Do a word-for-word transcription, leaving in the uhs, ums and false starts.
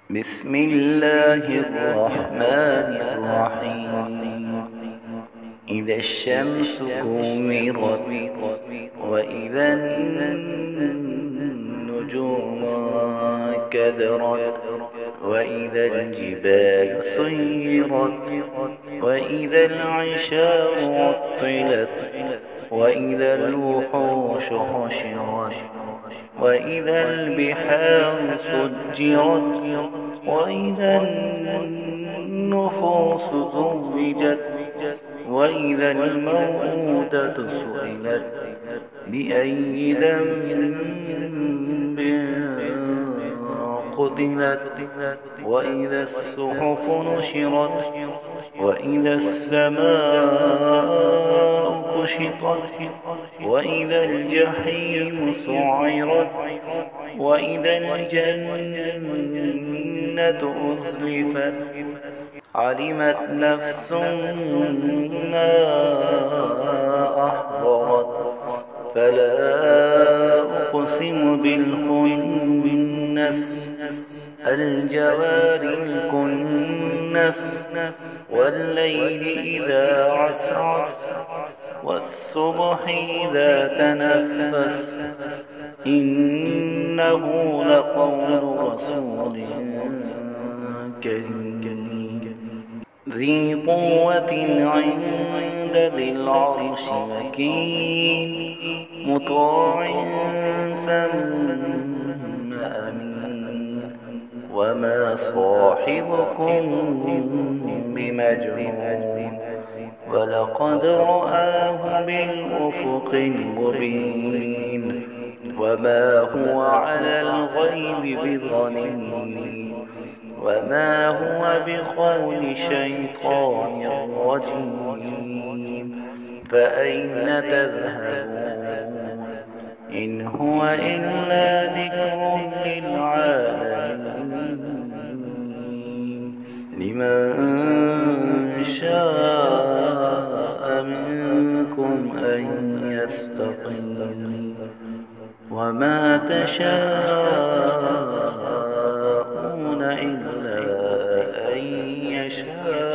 بسم الله الرحمن الرحيم. إذا الشمس كورت وإذا النجوم كدرت وإذا الجبال سيرت وإذا العشار عطلت وإذا الوحوش حشرت وإذا البحار سجرت وإذا النفوس زوجت وإذا الموءودة سئلت بأي ذنب قتلت وإذا الصحف نشرت وإذا السماء كشطت وإذا الجحيم سعرت وإذا الجنة أزلفت علمت نفس ما أحضرت فلا أقسم بالخنس الجوار الكنس والليل إذا عسعس والصبح إذا تنفس إنه لقول رسول كريم ذي قوة عند ذي العرش مكين مطاع ثم أمين وما صاحبكم بمجنون ولقد رآه بالأفق المبين وما هو على الغيب بضنين وما هو بقول شيطان رجيم فأين تذهبون إن هو إلا ذكر للعالمين لمن شاء منكم أن يستقيم وما تشاءون إلا أن يشاء